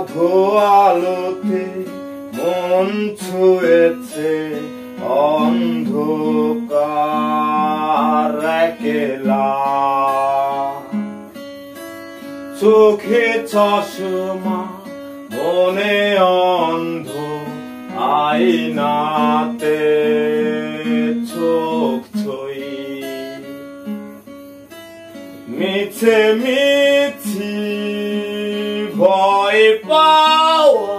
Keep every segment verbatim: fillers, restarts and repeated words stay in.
আধো আলোতে মন ছুঁয়েছে অন্ধকার একলা, চোখে চশমা মনে অন্ধ, আয়নাতে চোখ ছই, মিছে মিছি ভয় পাওয়া,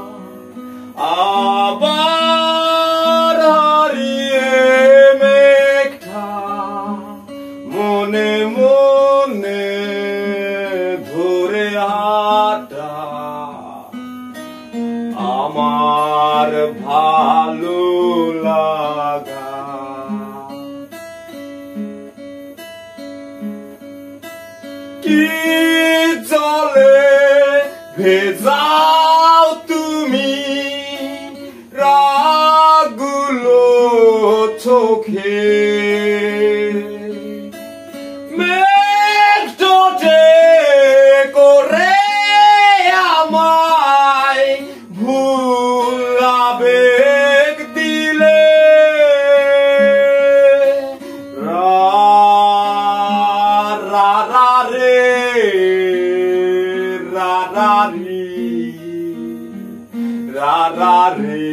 আবার হারিয়ে মেঘটা মনে মনে ধরে হাঁটা আমার ভালো লাগা। কি জলে ভেজাও তুমি রাগগুলো চোখে, মেঘটোটে করে আমায় ভুল আবেগ দিলে, রা রা রা রে রা রা রি রা রা রে।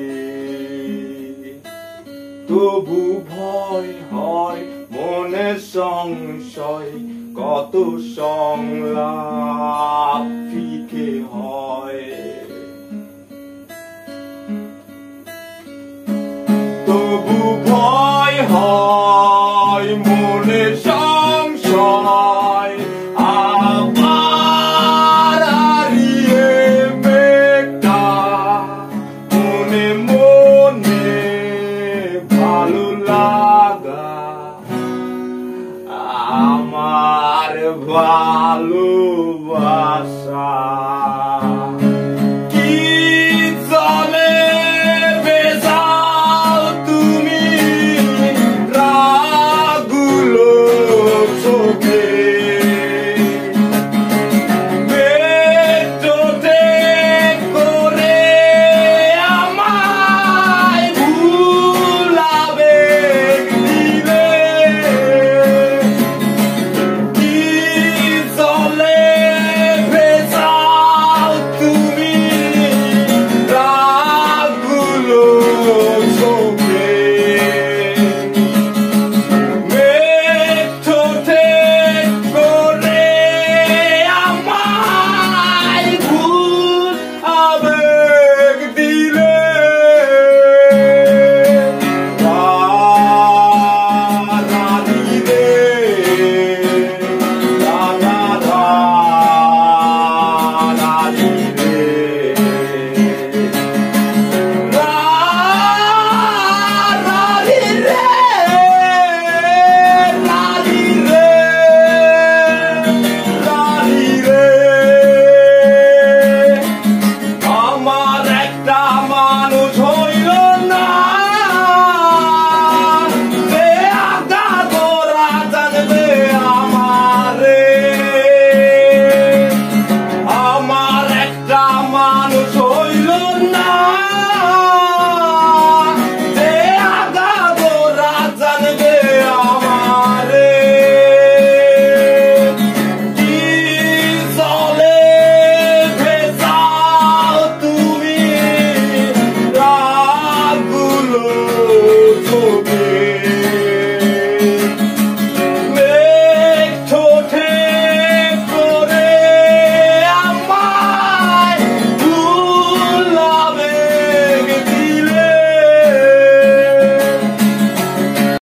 তবু ভয় হয় মনে সংশয়, কত সংলাপ ফিকে হয়, তবু ভয় হয় মনে সংশয়, আবার হারিয়ে মেঘটা মনে মনে ভালো লাগা আমার ভালোবাসা।